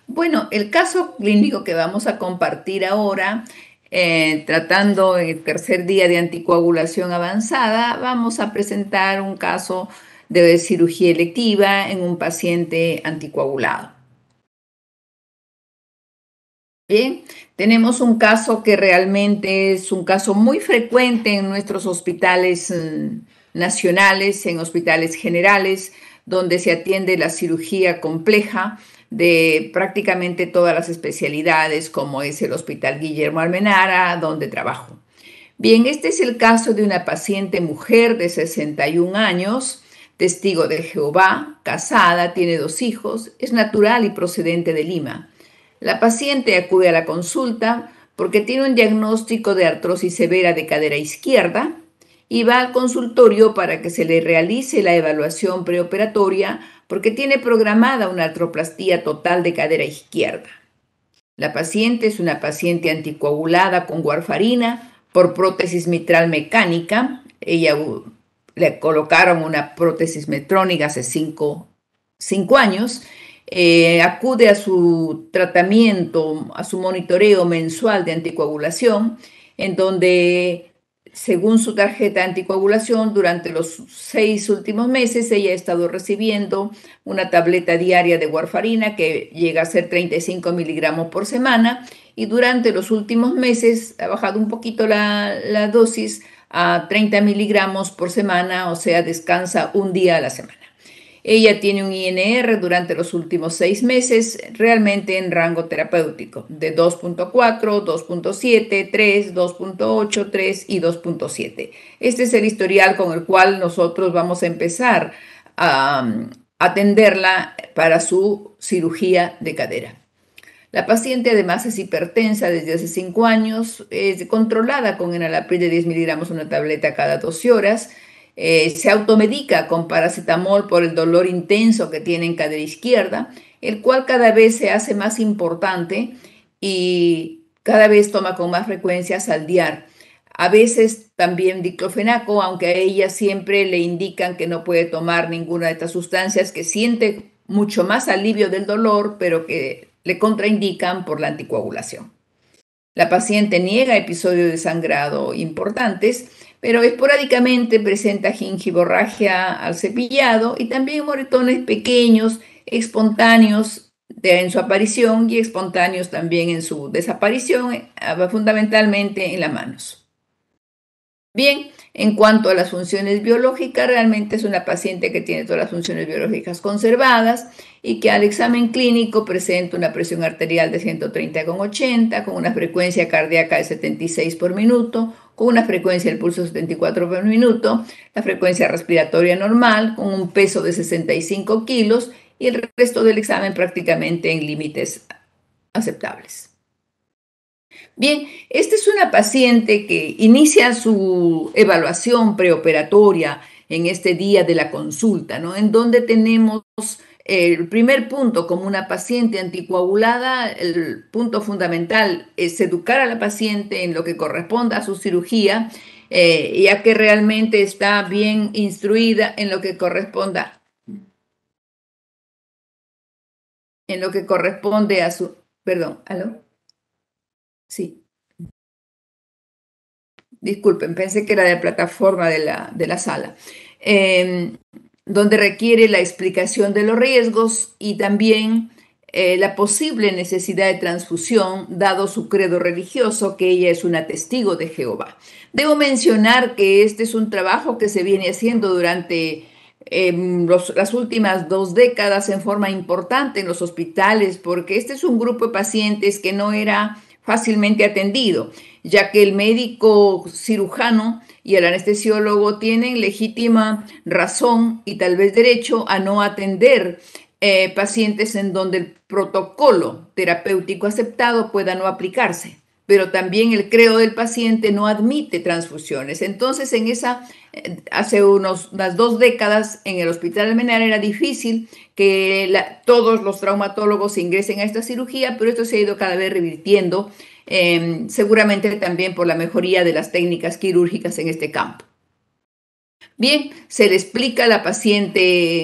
Bueno, el caso clínico que vamos a compartir ahora, tratando el tercer día de anticoagulación avanzada, vamos a presentar un caso de cirugía electiva en un paciente anticoagulado. Bien, tenemos un caso que realmente es un caso muy frecuente en nuestros hospitales nacionales, en hospitales generales, donde se atiende la cirugía compleja de prácticamente todas las especialidades, como es el Hospital Guillermo Almenara, donde trabajo. Bien, este es el caso de una paciente mujer de 61 años, testigo de Jehová, casada, tiene 2 hijos, es natural y procedente de Lima. La paciente acude a la consulta porque tiene un diagnóstico de artrosis severa de cadera izquierda y va al consultorio para que se le realice la evaluación preoperatoria porque tiene programada una artroplastía total de cadera izquierda. La paciente es una paciente anticoagulada con warfarina por prótesis mitral mecánica. Le colocaron una prótesis metrónica hace 5 años. Acude a su tratamiento, a su monitoreo mensual de anticoagulación, en donde, según su tarjeta de anticoagulación, durante los 6 últimos meses ella ha estado recibiendo una tableta diaria de warfarina que llega a ser 35 miligramos por semana, y durante los últimos meses ha bajado un poquito la dosis a 30 miligramos por semana, o sea, descansa un día a la semana. Ella tiene un INR durante los últimos 6 meses, realmente en rango terapéutico, de 2.4, 2.7, 3, 2.8, 3 y 2.7. Este es el historial con el cual nosotros vamos a empezar a atenderla para su cirugía de cadera. La paciente además es hipertensa desde hace 5 años, es controlada con enalapril de 10 miligramos, una tableta cada 12 horas. Se automedica con paracetamol por el dolor intenso que tiene en cadera izquierda, el cual cada vez se hace más importante y cada vez toma con más frecuencia Saldiar. A veces también diclofenaco, aunque a ella siempre le indican que no puede tomar ninguna de estas sustancias, que siente mucho más alivio del dolor, pero que le contraindican por la anticoagulación. La paciente niega episodios de sangrado importantes, pero esporádicamente presenta gingivorragia al cepillado y también moretones pequeños, espontáneos en su aparición y espontáneos también en su desaparición, fundamentalmente en las manos. Bien, en cuanto a las funciones biológicas, realmente es una paciente que tiene todas las funciones biológicas conservadas y que al examen clínico presenta una presión arterial de 130/80, con una frecuencia cardíaca de 76 por minuto, con una frecuencia del pulso de 74 por minuto, la frecuencia respiratoria normal, con un peso de 65 kilos y el resto del examen prácticamente en límites aceptables. Bien, esta es una paciente que inicia su evaluación preoperatoria en este día de la consulta, ¿no? En donde tenemos el primer punto como una paciente anticoagulada. El punto fundamental es educar a la paciente en lo que corresponda a su cirugía, ya que realmente está bien instruida en lo que corresponde a su, perdón, ¿aló? Sí. Disculpen, pensé que era de plataforma de la sala, eh, donde requiere la explicación de los riesgos y también la posible necesidad de transfusión, dado su credo religioso, que ella es una testigo de Jehová. Debo mencionar que este es un trabajo que se viene haciendo durante las últimas 2 décadas en forma importante en los hospitales, porque este es un grupo de pacientes que no era fácilmente atendido, ya que el médico cirujano y el anestesiólogo tienen legítima razón y tal vez derecho a no atender pacientes en donde el protocolo terapéutico aceptado pueda no aplicarse, pero también el credo del paciente no admite transfusiones. Entonces, hace unas 2 décadas en el Hospital Almenara era difícil que todos los traumatólogos ingresen a esta cirugía, pero esto se ha ido cada vez revirtiendo, seguramente también por la mejoría de las técnicas quirúrgicas en este campo. Bien, se le explica a la paciente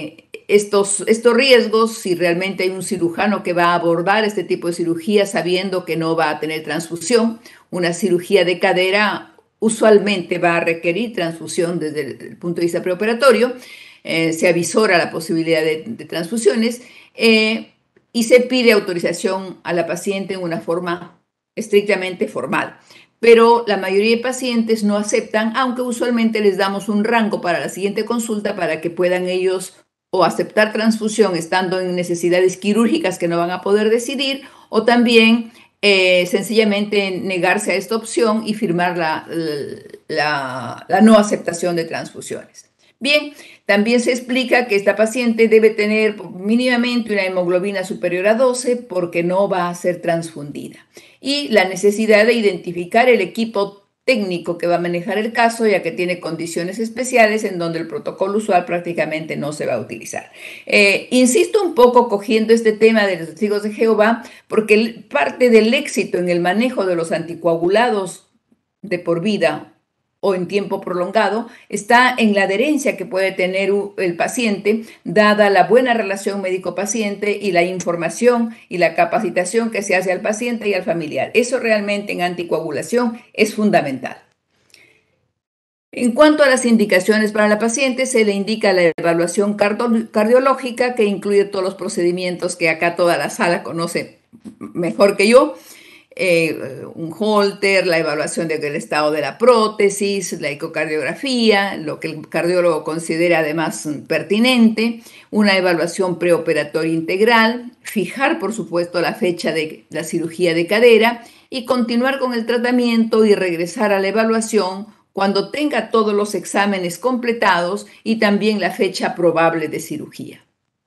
estos riesgos, si realmente hay un cirujano que va a abordar este tipo de cirugía sabiendo que no va a tener transfusión, una cirugía de cadera usualmente va a requerir transfusión desde el punto de vista preoperatorio, se avisora la posibilidad de transfusiones y se pide autorización a la paciente en una forma estrictamente formal. Pero la mayoría de pacientes no aceptan, aunque usualmente les damos un rango para la siguiente consulta para que puedan ellos o aceptar transfusión estando en necesidades quirúrgicas que no van a poder decidir, o también sencillamente negarse a esta opción y firmar la no aceptación de transfusiones. Bien, también se explica que esta paciente debe tener mínimamente una hemoglobina superior a 12 porque no va a ser transfundida. Y la necesidad de identificar el equipo técnico que va a manejar el caso, ya que tiene condiciones especiales en donde el protocolo usual prácticamente no se va a utilizar. Insisto un poco cogiendo este tema de los testigos de Jehová, porque parte del éxito en el manejo de los anticoagulados de por vida o en tiempo prolongado está en la adherencia que puede tener el paciente, dada la buena relación médico-paciente y la información y la capacitación que se hace al paciente y al familiar. Eso realmente en anticoagulación es fundamental. En cuanto a las indicaciones para la paciente, se le indica la evaluación cardiológica, que incluye todos los procedimientos que acá toda la sala conoce mejor que yo. Un holter, la evaluación del estado de la prótesis, la ecocardiografía, lo que el cardiólogo considera además pertinente, una evaluación preoperatoria integral, fijar por supuesto la fecha de la cirugía de cadera y continuar con el tratamiento y regresar a la evaluación cuando tenga todos los exámenes completados y también la fecha probable de cirugía.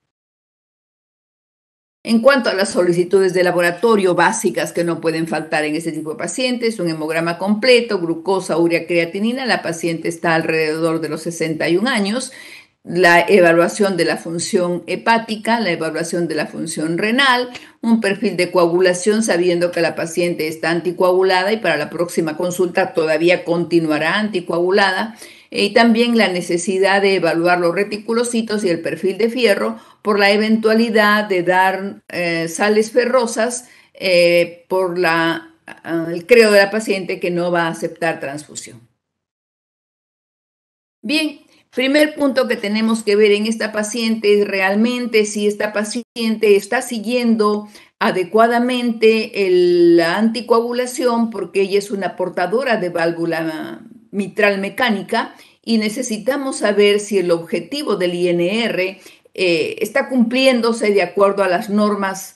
En cuanto a las solicitudes de laboratorio básicas que no pueden faltar en este tipo de pacientes, un hemograma completo, glucosa, urea, creatinina, la paciente está alrededor de los 61 años, la evaluación de la función hepática, la evaluación de la función renal, un perfil de coagulación sabiendo que la paciente está anticoagulada y para la próxima consulta todavía continuará anticoagulada, y también la necesidad de evaluar los reticulocitos y el perfil de fierro por la eventualidad de dar sales ferrosas por el creo de la paciente que no va a aceptar transfusión. Bien, primer punto que tenemos que ver en esta paciente es realmente si esta paciente está siguiendo adecuadamente la anticoagulación, porque ella es una portadora de válvula mitral mecánica y necesitamos saber si el objetivo del INR está cumpliéndose de acuerdo a las normas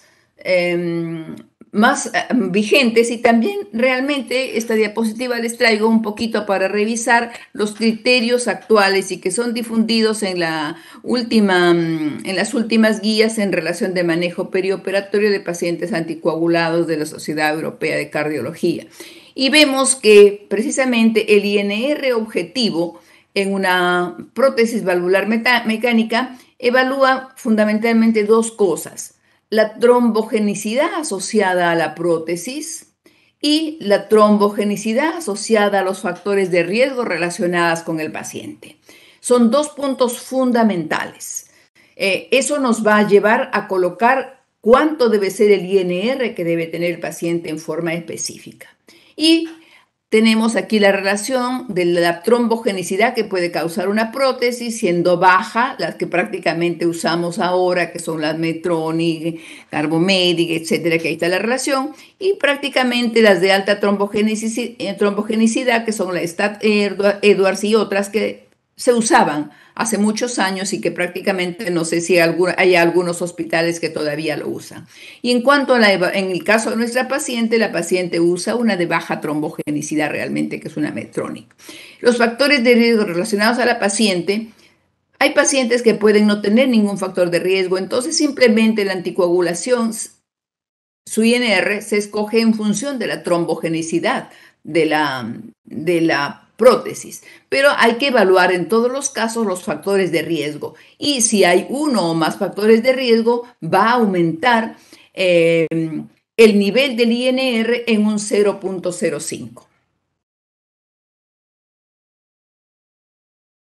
más vigentes, y también realmente esta diapositiva les traigo un poquito para revisar los criterios actuales y que son difundidos en las últimas guías en relación de manejo perioperatorio de pacientes anticoagulados de la Sociedad Europea de Cardiología. Y vemos que precisamente el INR objetivo en una prótesis valvular mecánica evalúa fundamentalmente dos cosas: la trombogenicidad asociada a la prótesis y la trombogenicidad asociada a los factores de riesgo relacionados con el paciente. Son dos puntos fundamentales. Eso nos va a llevar a colocar cuánto debe ser el INR que debe tener el paciente en forma específica. Y tenemos aquí la relación de la trombogenicidad que puede causar una prótesis, siendo baja, las que prácticamente usamos ahora, que son las Medtronic, Carbomedic, etcétera, que ahí está la relación, y prácticamente las de alta trombogenicidad, que son la Stat Edwards y otras que se usaban hace muchos años y que prácticamente no sé si hay algunos hospitales que todavía lo usan. Y en cuanto a en el caso de nuestra paciente, la paciente usa una de baja trombogenicidad realmente, que es una Medtronic. Los factores de riesgo relacionados a la paciente: hay pacientes que pueden no tener ningún factor de riesgo, entonces simplemente la anticoagulación, su INR se escoge en función de la trombogenicidad de la prótesis, pero hay que evaluar en todos los casos los factores de riesgo, y si hay uno o más factores de riesgo va a aumentar el nivel del INR en un 0.05.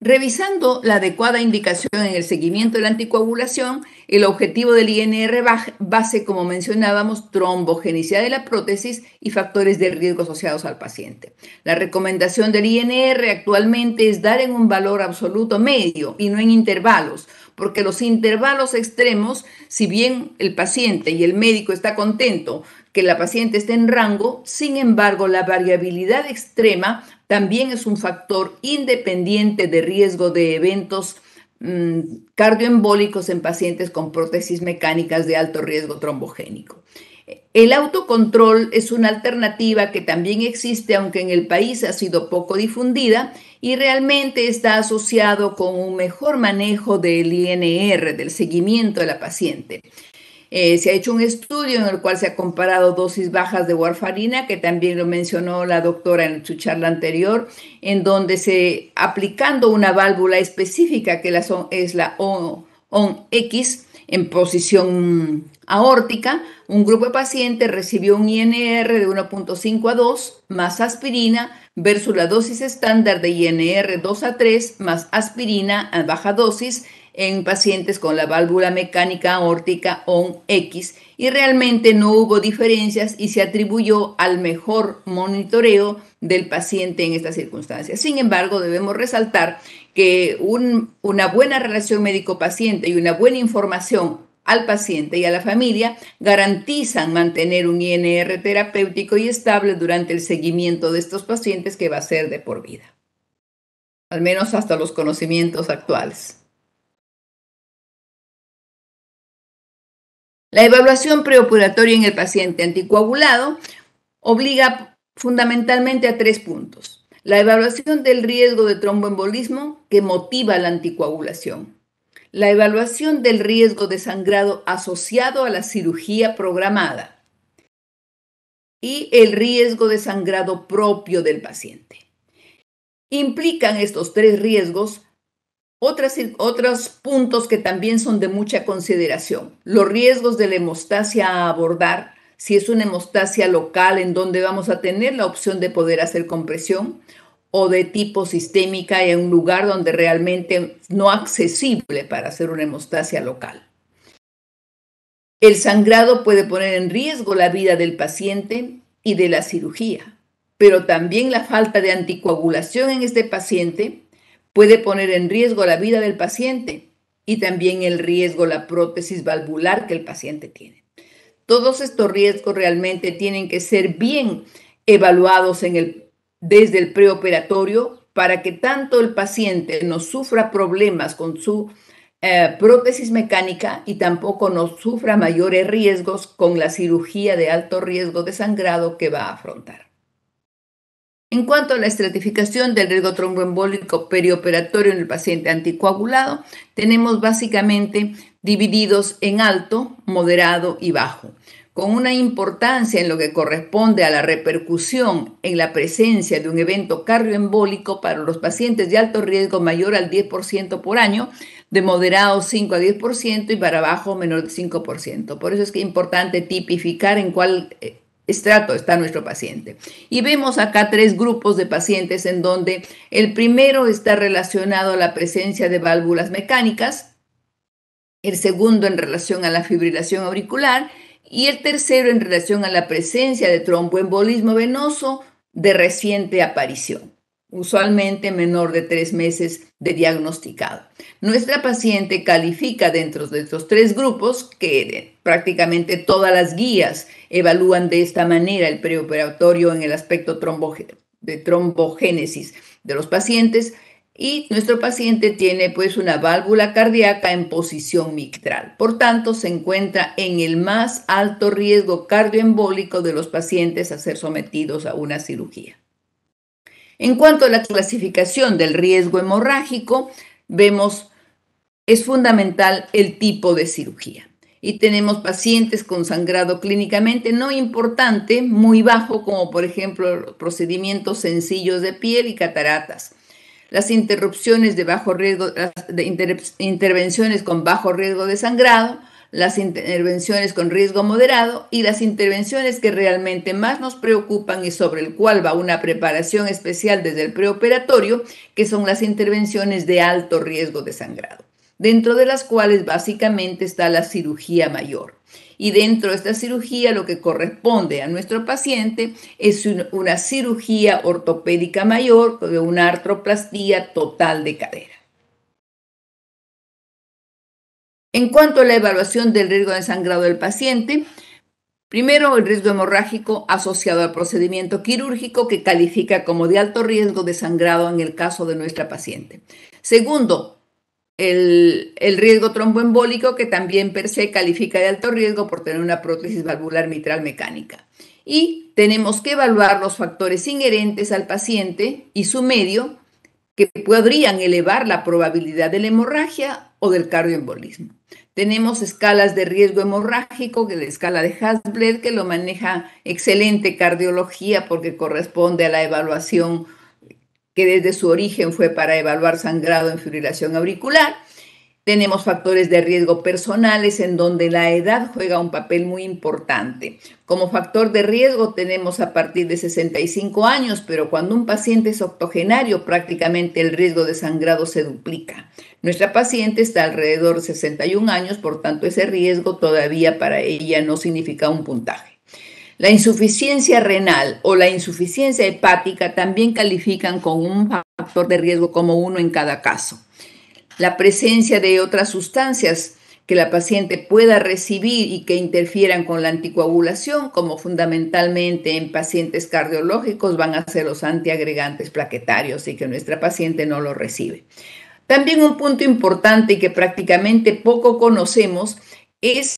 Revisando la adecuada indicación en el seguimiento de la anticoagulación, el objetivo del INR base, como mencionábamos, trombogenicidad de la prótesis y factores de riesgo asociados al paciente. La recomendación del INR actualmente es dar en un valor absoluto medio y no en intervalos, porque los intervalos extremos, si bien el paciente y el médico está contento que la paciente esté en rango, sin embargo, la variabilidad extrema también es un factor independiente de riesgo de eventos cardioembólicos en pacientes con prótesis mecánicas de alto riesgo trombogénico. El autocontrol es una alternativa que también existe, aunque en el país ha sido poco difundida y realmente está asociado con un mejor manejo del INR, del seguimiento de la paciente. Se ha hecho un estudio en el cual se ha comparado dosis bajas de warfarina, que también lo mencionó la doctora en su charla anterior, en donde aplicando una válvula específica que es la ON-X en posición aórtica, un grupo de pacientes recibió un INR de 1.5 a 2 más aspirina versus la dosis estándar de INR 2 a 3 más aspirina a baja dosis en pacientes con la válvula mecánica aórtica ON-X, y realmente no hubo diferencias y se atribuyó al mejor monitoreo del paciente en estas circunstancias. Sin embargo, debemos resaltar que una buena relación médico-paciente y una buena información al paciente y a la familia garantizan mantener un INR terapéutico y estable durante el seguimiento de estos pacientes, que va a ser de por vida, al menos hasta los conocimientos actuales. La evaluación preoperatoria en el paciente anticoagulado obliga fundamentalmente a 3 puntos. La evaluación del riesgo de tromboembolismo, que motiva la anticoagulación. La evaluación del riesgo de sangrado asociado a la cirugía programada. Y el riesgo de sangrado propio del paciente. Implican estos 3 riesgos otros puntos que también son de mucha consideración. Los riesgos de la hemostasia a abordar, si es una hemostasia local en donde vamos a tener la opción de poder hacer compresión, o de tipo sistémica en un lugar donde realmente no accesible para hacer una hemostasia local. El sangrado puede poner en riesgo la vida del paciente y de la cirugía, pero también la falta de anticoagulación en este paciente puede poner en riesgo la vida del paciente y también el riesgo, la prótesis valvular que el paciente tiene. Todos estos riesgos realmente tienen que ser bien evaluados desde el preoperatorio para que tanto el paciente no sufra problemas con su prótesis mecánica y tampoco no sufra mayores riesgos con la cirugía de alto riesgo de sangrado que va a afrontar. En cuanto a la estratificación del riesgo tromboembólico perioperatorio en el paciente anticoagulado, tenemos básicamente divididos en alto, moderado y bajo, con una importancia en lo que corresponde a la repercusión en la presencia de un evento cardioembólico para los pacientes de alto riesgo mayor al 10% por año, de moderado 5 a 10% y para bajo menor de 5%. Por eso es que es importante tipificar en cuál estrato está nuestro paciente. Y vemos acá 3 grupos de pacientes en donde el primero está relacionado a la presencia de válvulas mecánicas, el segundo en relación a la fibrilación auricular y el tercero en relación a la presencia de tromboembolismo venoso de reciente aparición, usualmente menor de 3 meses de diagnosticado. Nuestra paciente califica dentro de estos 3 grupos, que prácticamente todas las guías evalúan de esta manera el preoperatorio en el aspecto de trombogénesis de los pacientes, y nuestro paciente tiene pues una válvula cardíaca en posición mitral. Por tanto, se encuentra en el más alto riesgo cardioembólico de los pacientes a ser sometidos a una cirugía. En cuanto a la clasificación del riesgo hemorrágico, vemos es fundamental el tipo de cirugía. Y tenemos pacientes con sangrado clínicamente no importante, muy bajo, como por ejemplo procedimientos sencillos de piel y cataratas. Las interrupciones de bajo riesgo, intervenciones con bajo riesgo de sangrado, las intervenciones con riesgo moderado y las intervenciones que realmente más nos preocupan y sobre el cual va una preparación especial desde el preoperatorio, que son las intervenciones de alto riesgo de sangrado, dentro de las cuales básicamente está la cirugía mayor. Y dentro de esta cirugía lo que corresponde a nuestro paciente es una cirugía ortopédica mayor de una artroplastía total de cadera. En cuanto a la evaluación del riesgo de sangrado del paciente, primero, el riesgo hemorrágico asociado al procedimiento quirúrgico que califica como de alto riesgo de sangrado en el caso de nuestra paciente. Segundo, el riesgo tromboembólico que también per se califica de alto riesgo por tener una prótesis valvular mitral mecánica. Y tenemos que evaluar los factores inherentes al paciente y su medio que podrían elevar la probabilidad de la hemorragia o del cardioembolismo. Tenemos escalas de riesgo hemorrágico, que la escala de Hasbled, que lo maneja excelente cardiología porque corresponde a la evaluación que desde su origen fue para evaluar sangrado en fibrilación auricular. Tenemos factores de riesgo personales en donde la edad juega un papel muy importante. Como factor de riesgo tenemos a partir de 65 años, pero cuando un paciente es octogenario, prácticamente el riesgo de sangrado se duplica. Nuestra paciente está alrededor de 61 años, por tanto ese riesgo todavía para ella no significa un puntaje. La insuficiencia renal o la insuficiencia hepática también califican con un factor de riesgo como uno en cada caso. La presencia de otras sustancias que la paciente pueda recibir y que interfieran con la anticoagulación, como fundamentalmente en pacientes cardiológicos van a ser los antiagregantes plaquetarios y que nuestra paciente no lo recibe. También un punto importante y que prácticamente poco conocemos es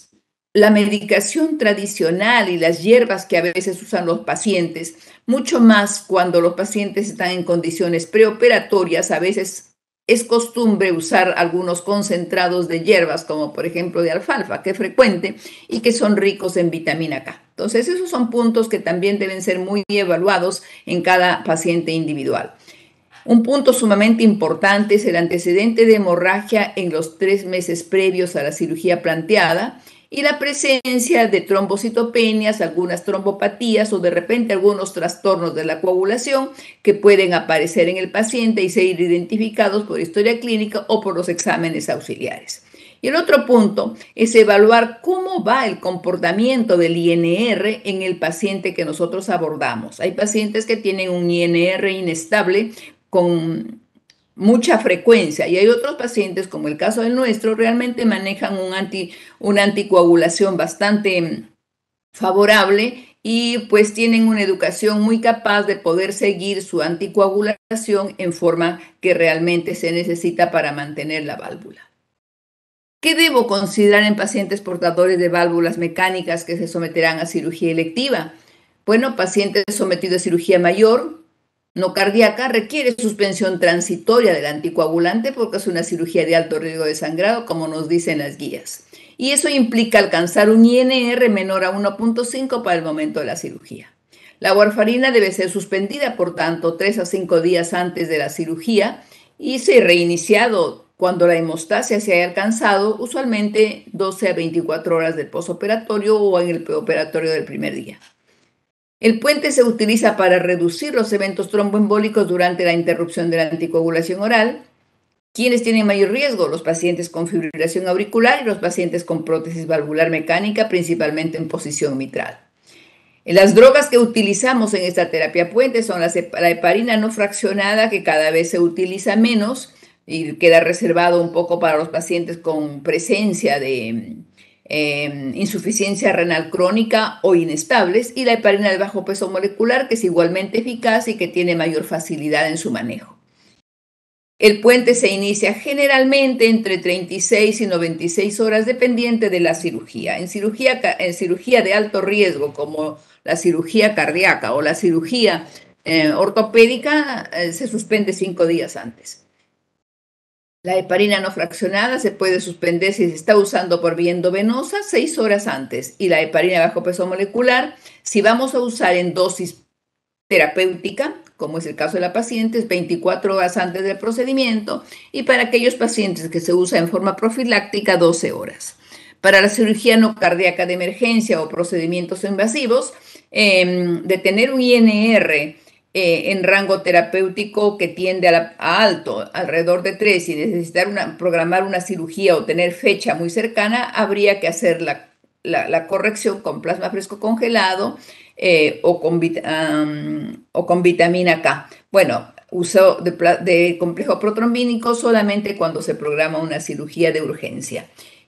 la medicación tradicional y las hierbas que a veces usan los pacientes, mucho más cuando los pacientes están en condiciones preoperatorias. A veces es costumbre usar algunos concentrados de hierbas, como por ejemplo de alfalfa, que es frecuente y que son ricos en vitamina K. Entonces, esos son puntos que también deben ser muy evaluados en cada paciente individual. Un punto sumamente importante es el antecedente de hemorragia en los 3 meses previos a la cirugía planteada y la presencia de trombocitopenias, algunas trombopatías o de repente algunos trastornos de la coagulación que pueden aparecer en el paciente y ser identificados por historia clínica o por los exámenes auxiliares. Y el otro punto es evaluar cómo va el comportamiento del INR en el paciente que nosotros abordamos. Hay pacientes que tienen un INR inestable con mucha frecuencia y hay otros pacientes, como el caso del nuestro, realmente manejan una anticoagulación bastante favorable y pues tienen una educación muy capaz de poder seguir su anticoagulación en forma que realmente se necesita para mantener la válvula. ¿Qué debo considerar en pacientes portadores de válvulas mecánicas que se someterán a cirugía electiva? Bueno, pacientes sometidos a cirugía mayor, no cardíaca, requiere suspensión transitoria del anticoagulante porque es una cirugía de alto riesgo de sangrado, como nos dicen las guías. Y eso implica alcanzar un INR menor a 1.5 para el momento de la cirugía. La warfarina debe ser suspendida, por tanto, 3 a 5 días antes de la cirugía y ser reiniciado cuando la hemostasia se haya alcanzado, usualmente 12 a 24 horas del posoperatorio o en el preoperatorio del primer día. El puente se utiliza para reducir los eventos tromboembólicos durante la interrupción de la anticoagulación oral. ¿Quiénes tienen mayor riesgo? Los pacientes con fibrilación auricular y los pacientes con prótesis valvular mecánica, principalmente en posición mitral. Las drogas que utilizamos en esta terapia puente son la heparina no fraccionada, que cada vez se utiliza menos y queda reservado un poco para los pacientes con presencia de insuficiencia renal crónica o inestables, y la heparina de bajo peso molecular, que es igualmente eficaz y que tiene mayor facilidad en su manejo. El puente se inicia generalmente entre 36 y 96 horas dependiente de la cirugía. En cirugía de alto riesgo, como la cirugía cardíaca o la cirugía ortopédica, se suspende 5 días antes. La heparina no fraccionada se puede suspender si se está usando por vía endovenosa 6 horas antes, y la heparina de bajo peso molecular, si vamos a usar en dosis terapéutica, como es el caso de la paciente, es 24 horas antes del procedimiento, y para aquellos pacientes que se usa en forma profiláctica, 12 horas. Para la cirugía no cardíaca de emergencia o procedimientos invasivos, de tener un INR en rango terapéutico que tiende a alto, alrededor de 3, y necesitar programar una cirugía o tener fecha muy cercana, habría que hacer la corrección con plasma fresco congelado o con vitamina K. Bueno, uso de complejo protrombínico solamente cuando se programa una cirugía de urgencia.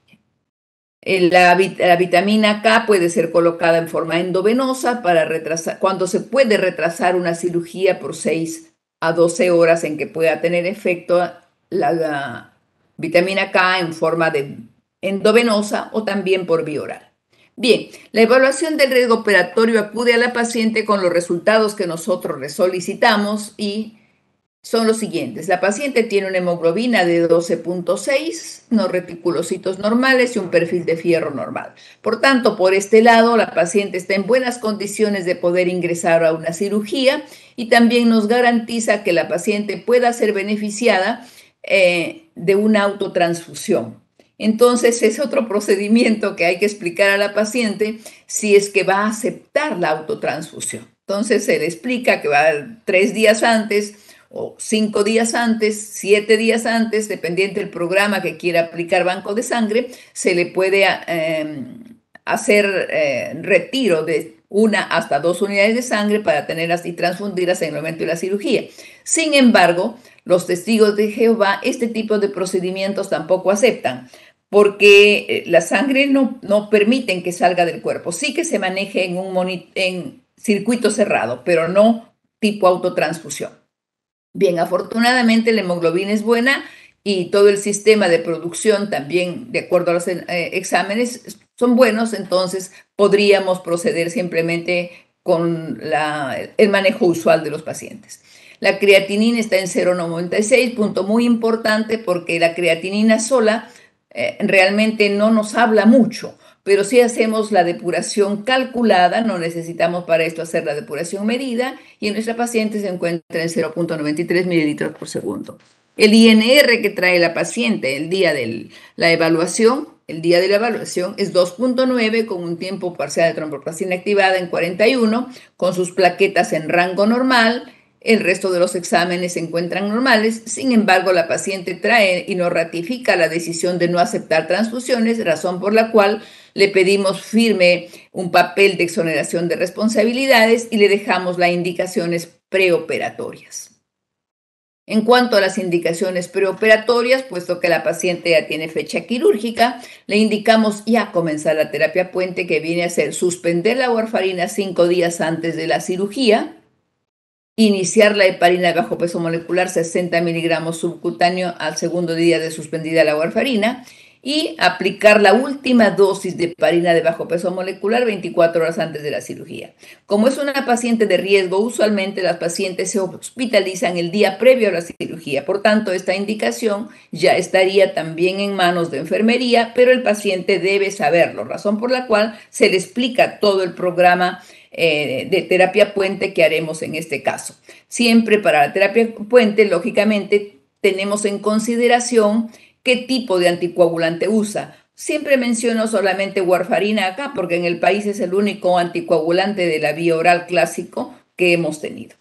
La vitamina K puede ser colocada en forma endovenosa para retrasar, cuando se puede retrasar una cirugía por 6 a 12 horas en que pueda tener efecto la vitamina K en forma de endovenosa o también por vía oral. Bien, la evaluación del riesgo operatorio acude a la paciente con los resultados que nosotros le solicitamos y son los siguientes. La paciente tiene una hemoglobina de 12.6, unos reticulocitos normales y un perfil de fierro normal. Por tanto, por este lado, la paciente está en buenas condiciones de poder ingresar a una cirugía y también nos garantiza que la paciente pueda ser beneficiada de una autotransfusión. Entonces, es otro procedimiento que hay que explicar a la paciente si es que va a aceptar la autotransfusión. Entonces, se le explica que va 3 días antes o 5 días antes, 7 días antes, dependiente del programa que quiera aplicar banco de sangre, se le puede hacer retiro de 1 hasta 2 unidades de sangre para tenerlas y transfundirlas en el momento de la cirugía. Sin embargo, los testigos de Jehová este tipo de procedimientos tampoco aceptan, porque la sangre no permiten que salga del cuerpo. Sí que se maneje en circuito cerrado, pero no tipo autotransfusión. Bien, afortunadamente la hemoglobina es buena y todo el sistema de producción también, de acuerdo a los exámenes, son buenos, entonces podríamos proceder simplemente con el manejo usual de los pacientes. La creatinina está en 0,96, punto muy importante porque la creatinina sola realmente no nos habla mucho, pero si hacemos la depuración calculada, no necesitamos para esto hacer la depuración medida, y en nuestra paciente se encuentra en 0,93 mililitros por segundo. El INR que trae la paciente el día de la evaluación es 2,9 con un tiempo parcial de tromboplastina activada en 41, con sus plaquetas en rango normal. El resto de los exámenes se encuentran normales. Sin embargo, la paciente trae y nos ratifica la decisión de no aceptar transfusiones, razón por la cual le pedimos firme un papel de exoneración de responsabilidades y le dejamos las indicaciones preoperatorias. En cuanto a las indicaciones preoperatorias, puesto que la paciente ya tiene fecha quirúrgica, le indicamos ya comenzar la terapia puente, que viene a ser suspender la warfarina 5 días antes de la cirugía, iniciar la heparina de bajo peso molecular 60 miligramos subcutáneo al segundo día de suspendida la warfarina y aplicar la última dosis de heparina de bajo peso molecular 24 horas antes de la cirugía. Como es una paciente de riesgo, usualmente las pacientes se hospitalizan el día previo a la cirugía. Por tanto, esta indicación ya estaría también en manos de enfermería, pero el paciente debe saberlo, razón por la cual se le explica todo el programa de terapia puente que haremos en este caso. Siempre para la terapia puente, lógicamente, tenemos en consideración qué tipo de anticoagulante usa. Siempre menciono solamente warfarina acá porque en el país es el único anticoagulante de la vía oral clásico que hemos tenido.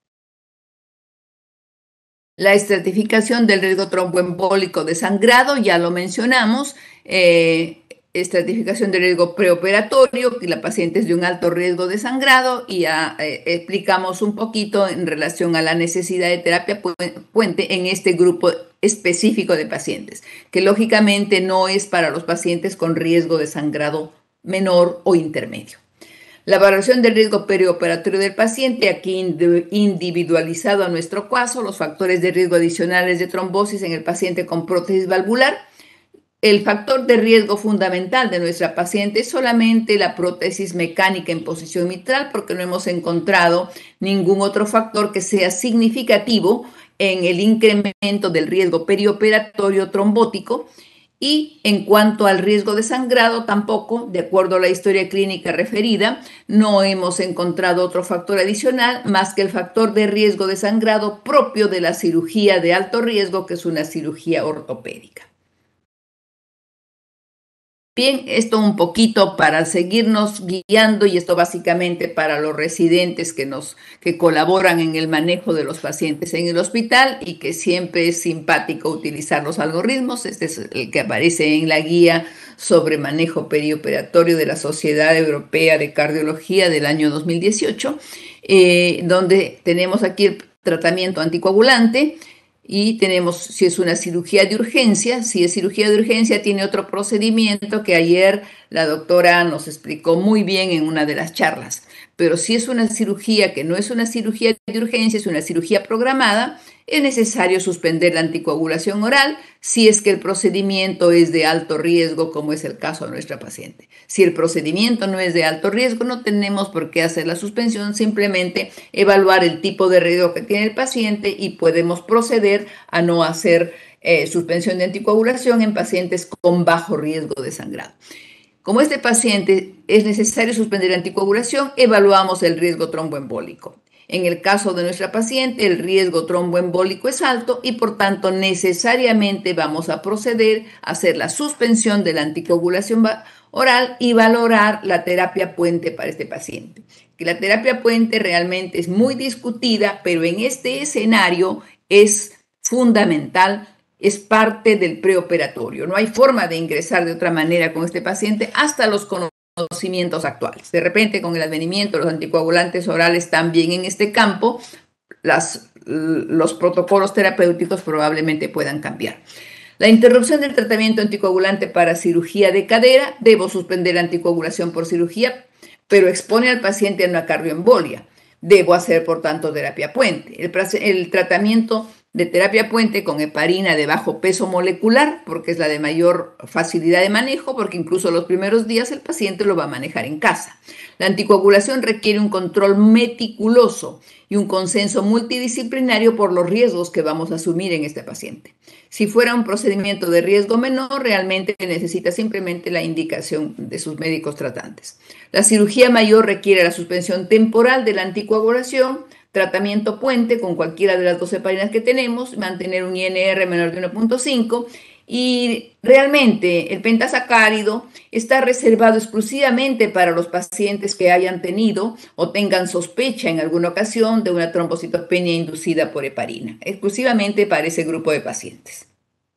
La estratificación del riesgo tromboembólico de sangrado, ya lo mencionamos. Estratificación de riesgo preoperatorio, que la paciente es de un alto riesgo de sangrado, y ya explicamos un poquito en relación a la necesidad de terapia puente en este grupo específico de pacientes, que lógicamente no es para los pacientes con riesgo de sangrado menor o intermedio. La valoración del riesgo perioperatorio del paciente, aquí individualizado a nuestro caso, los factores de riesgo adicionales de trombosis en el paciente con prótesis valvular. El factor de riesgo fundamental de nuestra paciente es solamente la prótesis mecánica en posición mitral, porque no hemos encontrado ningún otro factor que sea significativo en el incremento del riesgo perioperatorio trombótico. Y en cuanto al riesgo de sangrado, tampoco, de acuerdo a la historia clínica referida, no hemos encontrado otro factor adicional más que el factor de riesgo de sangrado propio de la cirugía de alto riesgo, que es una cirugía ortopédica. Bien, esto un poquito para seguirnos guiando y esto básicamente para los residentes que colaboran en el manejo de los pacientes en el hospital y que siempre es simpático utilizar los algoritmos. Este es el que aparece en la guía sobre manejo perioperatorio de la Sociedad Europea de Cardiología del año 2018, donde tenemos aquí el tratamiento anticoagulante. Y tenemos si es una cirugía de urgencia. Si es cirugía de urgencia, tiene otro procedimiento que ayer la doctora nos explicó muy bien en una de las charlas. Pero si es una cirugía que no es una cirugía de urgencia, es una cirugía programada, es necesario suspender la anticoagulación oral si es que el procedimiento es de alto riesgo, como es el caso de nuestra paciente. Si el procedimiento no es de alto riesgo, no tenemos por qué hacer la suspensión, simplemente evaluar el tipo de riesgo que tiene el paciente y podemos proceder a no hacer suspensión de anticoagulación en pacientes con bajo riesgo de sangrado. Como este paciente es necesario suspender la anticoagulación, evaluamos el riesgo tromboembólico. En el caso de nuestra paciente, el riesgo tromboembólico es alto y por tanto necesariamente vamos a proceder a hacer la suspensión de la anticoagulación oral y valorar la terapia puente para este paciente. Que la terapia puente realmente es muy discutida, pero en este escenario es fundamental. Es parte del preoperatorio. No hay forma de ingresar de otra manera con este paciente hasta los conocimientos actuales. De repente, con el advenimiento de los anticoagulantes orales también en este campo, los protocolos terapéuticos probablemente puedan cambiar. La interrupción del tratamiento anticoagulante para cirugía de cadera, debo suspender la anticoagulación por cirugía, pero expone al paciente a una cardioembolia. Debo hacer, por tanto, terapia puente. El tratamiento de terapia puente con heparina de bajo peso molecular, porque es la de mayor facilidad de manejo, porque incluso los primeros días el paciente lo va a manejar en casa. La anticoagulación requiere un control meticuloso y un consenso multidisciplinario por los riesgos que vamos a asumir en este paciente. Si fuera un procedimiento de riesgo menor, realmente necesita simplemente la indicación de sus médicos tratantes. La cirugía mayor requiere la suspensión temporal de la anticoagulación, tratamiento puente con cualquiera de las dos heparinas que tenemos, mantener un INR menor de 1.5 y realmente el pentasacárido está reservado exclusivamente para los pacientes que hayan tenido o tengan sospecha en alguna ocasión de una trombocitopenia inducida por heparina, exclusivamente para ese grupo de pacientes.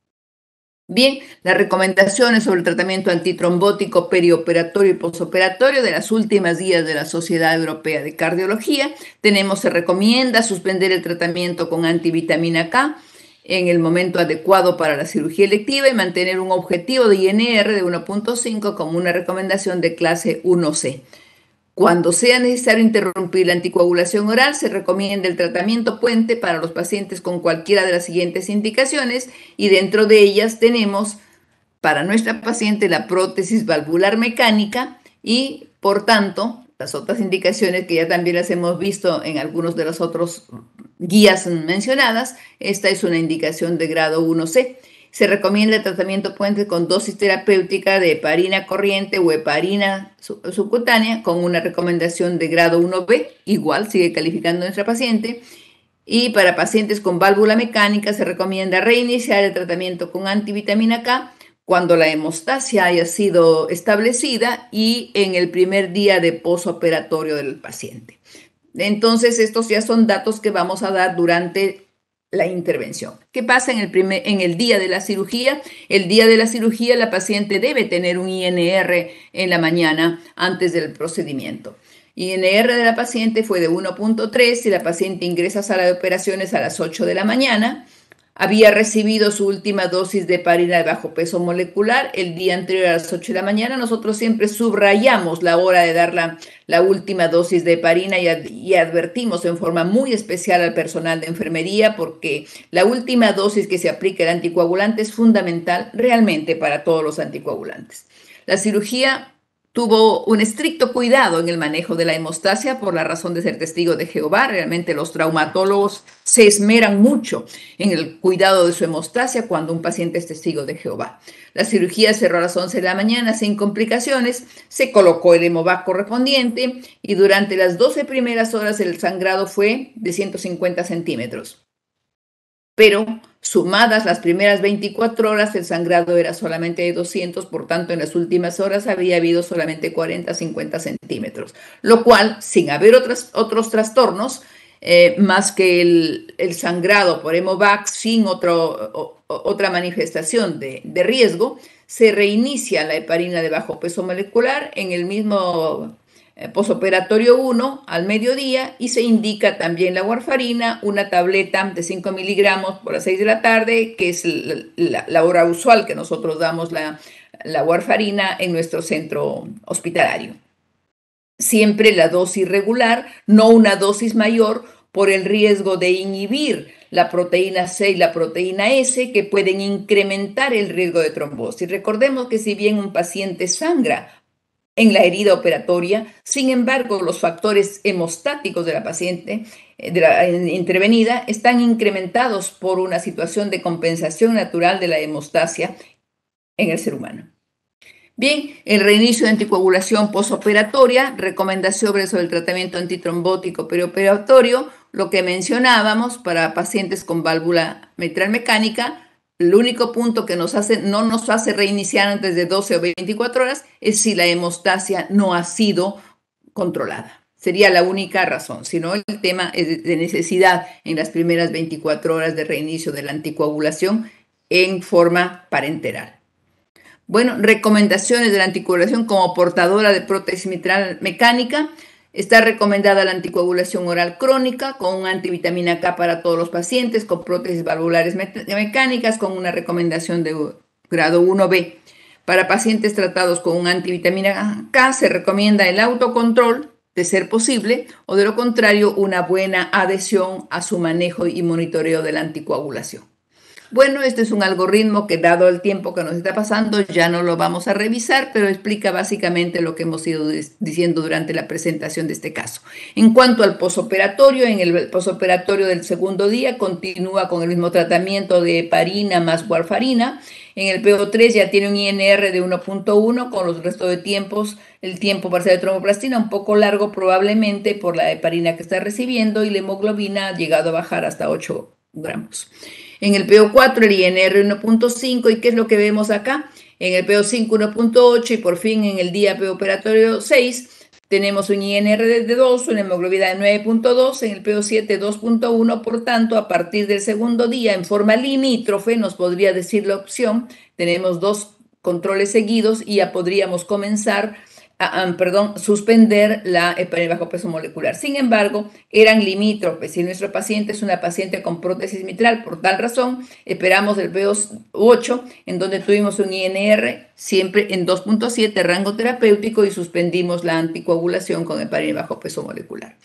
Bien, las recomendaciones sobre el tratamiento antitrombótico perioperatorio y posoperatorio de las últimas guías de la Sociedad Europea de Cardiología. Se recomienda suspender el tratamiento con antivitamina K en el momento adecuado para la cirugía electiva y mantener un objetivo de INR de 1.5 como una recomendación de clase 1C. Cuando sea necesario interrumpir la anticoagulación oral, se recomienda el tratamiento puente para los pacientes con cualquiera de las siguientes indicaciones y dentro de ellas tenemos para nuestra paciente la prótesis valvular mecánica y, por tanto, las otras indicaciones que ya también las hemos visto en algunos de las otras guías mencionadas, esta es una indicación de grado 1C. Se recomienda el tratamiento puente con dosis terapéutica de heparina corriente o heparina subcutánea con una recomendación de grado 1B, igual sigue calificando nuestra paciente. Y para pacientes con válvula mecánica se recomienda reiniciar el tratamiento con antivitamina K cuando la hemostasia haya sido establecida y en el primer día de posoperatorio del paciente. Entonces, estos ya son datos que vamos a dar durante la intervención. ¿Qué pasa en el día de la cirugía? El día de la cirugía la paciente debe tener un INR en la mañana antes del procedimiento. INR de la paciente fue de 1.3 y la paciente ingresa a sala de operaciones a las 8 de la mañana. Había recibido su última dosis de heparina de bajo peso molecular el día anterior a las 8 de la mañana. Nosotros siempre subrayamos la hora de dar la última dosis de heparina y advertimos en forma muy especial al personal de enfermería porque la última dosis que se aplica el anticoagulante es fundamental realmente para todos los anticoagulantes. La cirugía tuvo un estricto cuidado en el manejo de la hemostasia por la razón de ser testigo de Jehová. Realmente los traumatólogos se esmeran mucho en el cuidado de su hemostasia cuando un paciente es testigo de Jehová. La cirugía cerró a las 11 de la mañana sin complicaciones, se colocó el hemovac correspondiente y durante las 12 primeras horas el sangrado fue de 150 centímetros. Pero Sumadas las primeras 24 horas, el sangrado era solamente de 200, por tanto, en las últimas horas había habido solamente 40, 50 centímetros, lo cual, sin haber otros trastornos, más que el sangrado por Hemovac, sin otra manifestación de riesgo, se reinicia la heparina de bajo peso molecular en el mismo posoperatorio 1 al mediodía y se indica también la warfarina, una tableta de 5 miligramos por las 6 de la tarde, que es la hora usual que nosotros damos la warfarina en nuestro centro hospitalario. Siempre la dosis regular, no una dosis mayor por el riesgo de inhibir la proteína C y la proteína S, que pueden incrementar el riesgo de trombosis. Recordemos que si bien un paciente sangra en la herida operatoria, sin embargo, los factores hemostáticos de la paciente de la intervenida están incrementados por una situación de compensación natural de la hemostasia en el ser humano. Bien, el reinicio de anticoagulación posoperatoria, recomendaciones sobre el tratamiento antitrombótico perioperatorio, lo que mencionábamos para pacientes con válvula mitral mecánica. El único punto que no nos hace reiniciar antes de 12 o 24 horas es si la hemostasia no ha sido controlada. Sería la única razón, si no el tema es de necesidad en las primeras 24 horas de reinicio de la anticoagulación en forma parenteral. Bueno, recomendaciones de la anticoagulación como portadora de prótesis mitral mecánica. Está recomendada la anticoagulación oral crónica con un antivitamina K para todos los pacientes con prótesis valvulares mecánicas con una recomendación de grado 1B. Para pacientes tratados con un antivitamina K se recomienda el autocontrol, de ser posible, o de lo contrario, una buena adhesión a su manejo y monitoreo de la anticoagulación. Bueno, este es un algoritmo que, dado el tiempo que nos está pasando, ya no lo vamos a revisar, pero explica básicamente lo que hemos ido diciendo durante la presentación de este caso. En cuanto al posoperatorio, en el posoperatorio del segundo día continúa con el mismo tratamiento de heparina más warfarina. En el PO3 ya tiene un INR de 1.1 con los restos de tiempos, el tiempo parcial de tromboplastina un poco largo probablemente por la heparina que está recibiendo y la hemoglobina ha llegado a bajar hasta 8 gramos. En el PO4 el INR 1.5 y ¿qué es lo que vemos acá? En el PO5 1.8 y por fin en el día preoperatorio 6 tenemos un INR de 2, una hemoglobina de 9.2, en el PO7 2.1, por tanto a partir del segundo día en forma limítrofe nos podría decir la opción, tenemos dos controles seguidos y ya podríamos comenzar suspender la heparina bajo peso molecular. Sin embargo, eran limítrofes. Si nuestro paciente es una paciente con prótesis mitral, por tal razón, esperamos el PO8, en donde tuvimos un INR siempre en 2.7, rango terapéutico, y suspendimos la anticoagulación con heparina bajo peso molecular.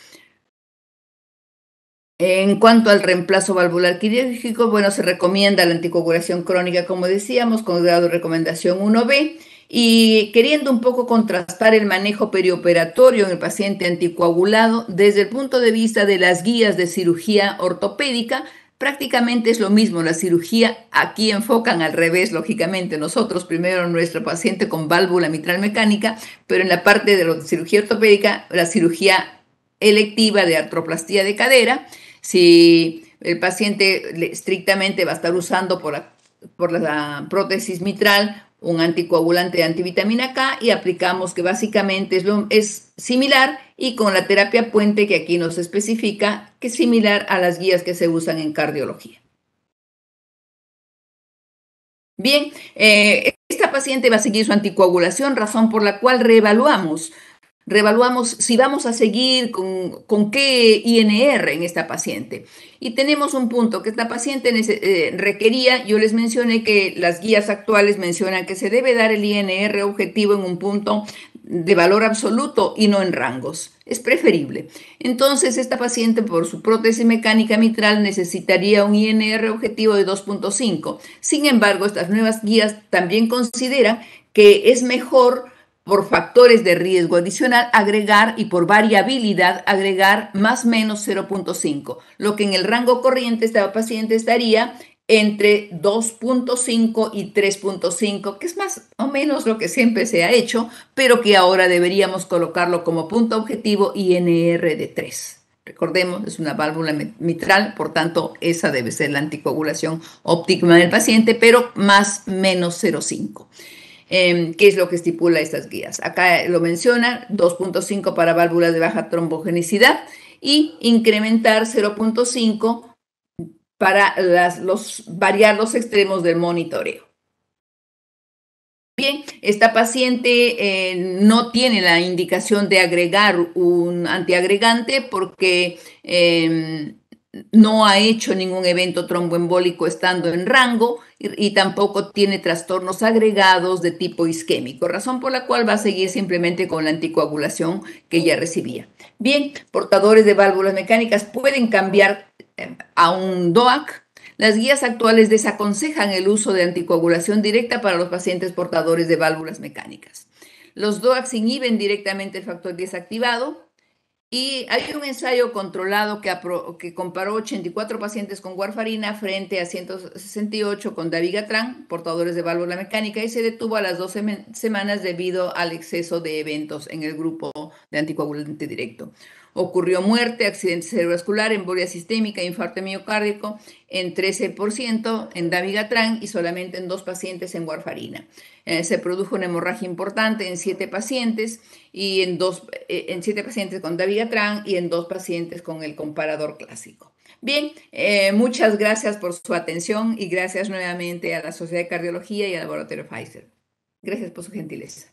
En cuanto al reemplazo valvular quirúrgico, bueno, se recomienda la anticoagulación crónica, como decíamos, con grado de recomendación 1B. Y queriendo un poco contrastar el manejo perioperatorio en el paciente anticoagulado, desde el punto de vista de las guías de cirugía ortopédica, prácticamente es lo mismo. La cirugía aquí enfocan al revés, lógicamente. Nosotros primero nuestro paciente con válvula mitral mecánica, pero en la parte de la cirugía ortopédica, la cirugía electiva de artroplastía de cadera, si el paciente estrictamente va a estar usando por la prótesis mitral un anticoagulante de antivitamina K y aplicamos que básicamente es similar y con la terapia puente que aquí nos especifica que es similar a las guías que se usan en cardiología. Bien, esta paciente va a seguir su anticoagulación, razón por la cual reevaluamos si vamos a seguir con qué INR en esta paciente. Y tenemos un punto que esta paciente requería, yo les mencioné que las guías actuales mencionan que se debe dar el INR objetivo en un punto de valor absoluto y no en rangos. Es preferible. Entonces, esta paciente por su prótesis mecánica mitral necesitaría un INR objetivo de 2.5. Sin embargo, estas nuevas guías también consideran que es mejor por factores de riesgo adicional agregar y por variabilidad agregar más o menos 0.5, lo que en el rango corriente esta paciente estaría entre 2.5 y 3.5, que es más o menos lo que siempre se ha hecho, pero que ahora deberíamos colocarlo como punto objetivo INR de 3. Recordemos, es una válvula mitral, por tanto, esa debe ser la anticoagulación óptima del paciente, pero más menos 0,5. ¿Qué es lo que estipula estas guías? Acá lo menciona, 2,5 para válvulas de baja trombogenicidad y incrementar 0,5 para variar los extremos del monitoreo. Bien, esta paciente no tiene la indicación de agregar un antiagregante porque no ha hecho ningún evento tromboembólico estando en rango y tampoco tiene trastornos agregados de tipo isquémico, razón por la cual va a seguir simplemente con la anticoagulación que ya recibía. Bien, portadores de válvulas mecánicas pueden cambiar a un DOAC. Las guías actuales desaconsejan el uso de anticoagulación directa para los pacientes portadores de válvulas mecánicas. Los DOACs inhiben directamente el factor 10 activado y hay un ensayo controlado que comparó 84 pacientes con warfarina frente a 168 con dabigatran, portadores de válvula mecánica, y se detuvo a las 12 semanas debido al exceso de eventos en el grupo de anticoagulante directo. Ocurrió muerte, accidente cerebrovascular, embolia sistémica, infarto miocárdico en 13% en dabigatran y solamente en 2 pacientes en warfarina. Se produjo una hemorragia importante en 7 pacientes y en 7 pacientes con dabigatran y en 2 pacientes con el comparador clásico. Bien, muchas gracias por su atención y gracias nuevamente a la Sociedad de Cardiología y al Laboratorio Pfizer. Gracias por su gentileza.